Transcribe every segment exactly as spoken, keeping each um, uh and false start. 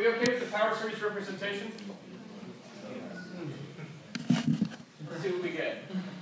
we okay with the power series representation? Let's see what we get.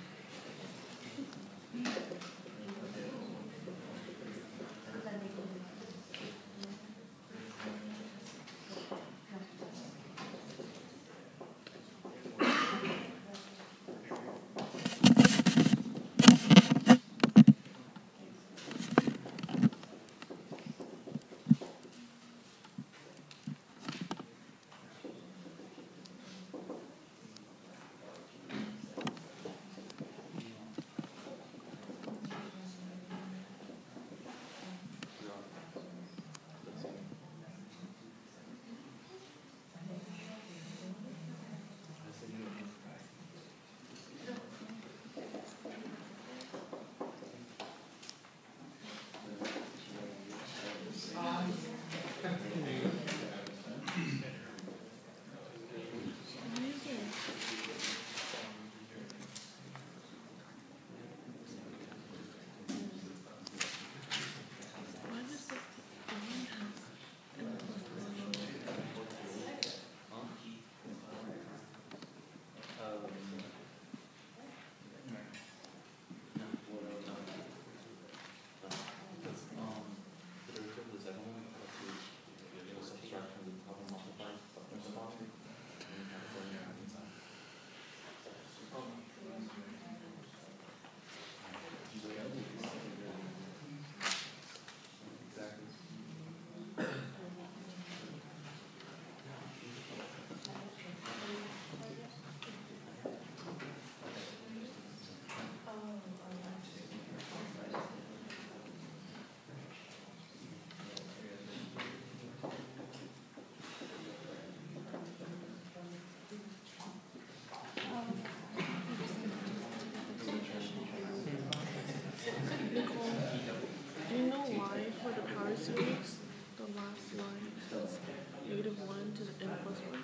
Series, the last line says negative one to the n plus one.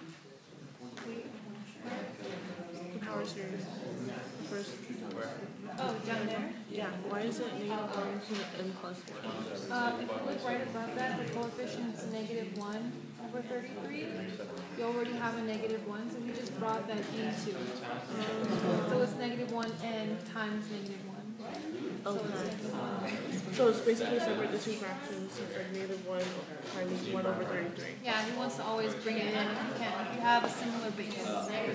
The power series. The first. Oh, down there? Yeah. Why is it negative one to the n plus one? Uh, if you look right above that, the coefficient is negative one over thirty-three. You already have a negative one, so we just brought that into it. Um, so it's negative one n times negative one. Okay. So it's, uh, so it's basically separate the two fractions. So it's like negative one times one over thirty-three. yeah, he wants to always bring it in if you can. If you have a similar base. Okay.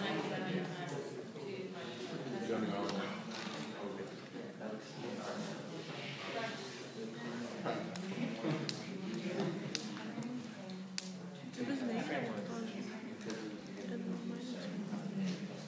It was negative one on n minus one.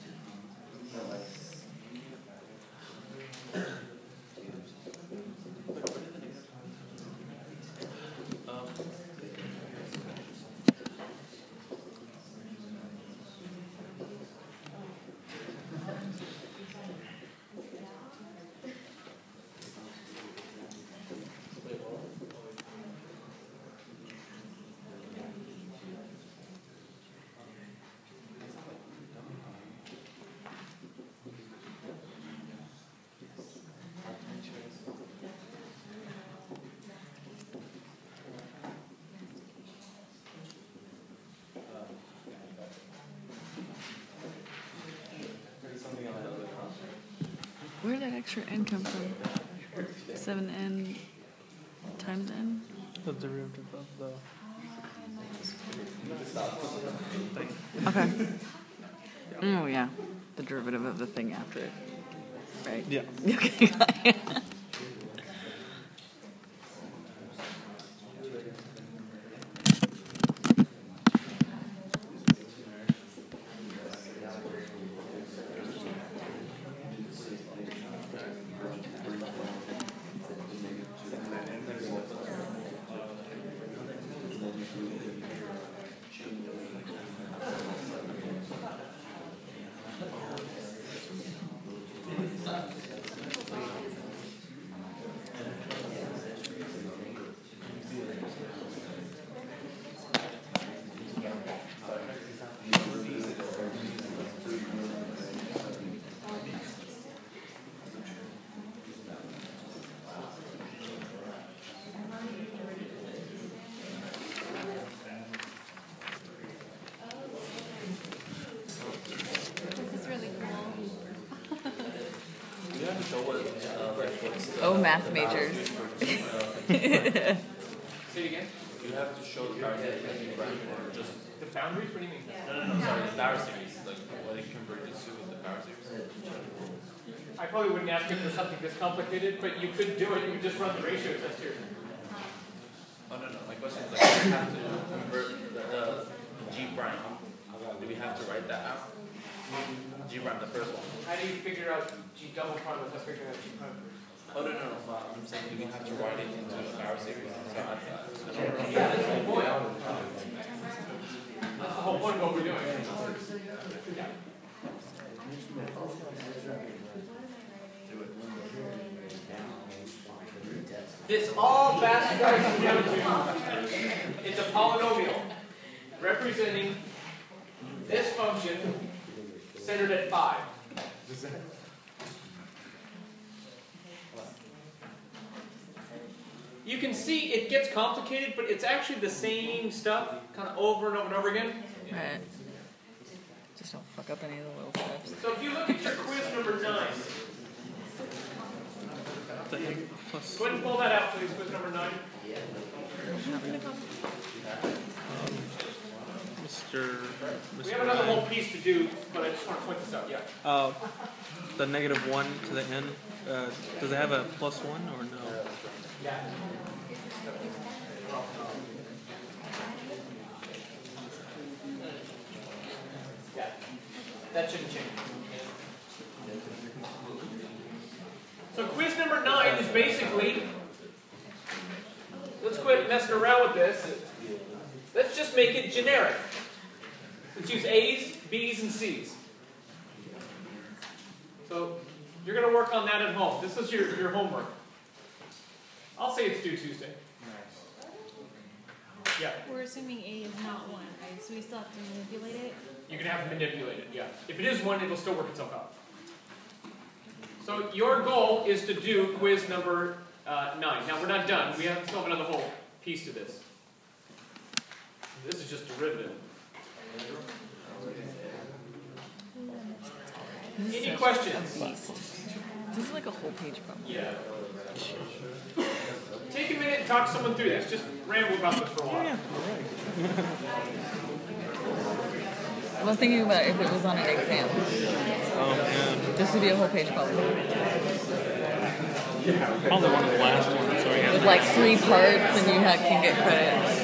Where did that extra n come from? seven n times n? The derivative of the... Okay. Oh, yeah. The derivative of the thing after it. Right? Yeah. Okay. math majors. Say it again? You have to show the power series as you run, or just The boundaries? What do you mean? no, no, no. Sorry, the power series, like what it converted to with the power series. I probably wouldn't ask you for something this complicated, but you could do it. You could just run the ratio test here. Oh no, no. My question is like, do we have to convert the, the G prime? Do we have to write that out? G prime, the first one. How do you figure out G double prime without figuring out G prime first? Oh no, no, no. But I'm saying, do we have to write it into a power series? So I, I, Yeah, that's the whole point. That's the whole point of what we're doing. Yeah. This all basically comes down to, it's a polynomial representing this function centered at five. You can see it gets complicated, but it's actually the same stuff, kind of over and over and over again. Right. Just don't fuck up any of the little steps. So if you look at your quiz number nine, The egg plus go ahead and pull that out, please, quiz number nine. Mister We Mister have another Ryan. whole piece to do, but I just want to point this out, yeah. Uh, the negative one to the n. Uh, does it have a plus one or no? Yeah. Yeah, that shouldn't change. So quiz number nine is basically, let's quit messing around with this. Let's just make it generic. Let's use A's, B's, and C's. So you're going to work on that at home. This is your, your homework. I'll say it's due Tuesday. Yeah, We're assuming A is not one, right? So we still have to manipulate it. you're going to have to manipulate it, yeah. If it is one, it'll still work itself out. So your goal is to do quiz number uh, nine. Now we're not done. We have still have another whole piece to this. This is just derivative. This is Any such questions? a beast. This is like a whole page problem. Yeah. Take a minute and talk someone through this. Just ramble about this for a while. Well, I'm thinking about if it was on an exam. Oh man, This would be a whole page problem. probably one of the last ones. So yeah. With like three parts and you ha- can get credit.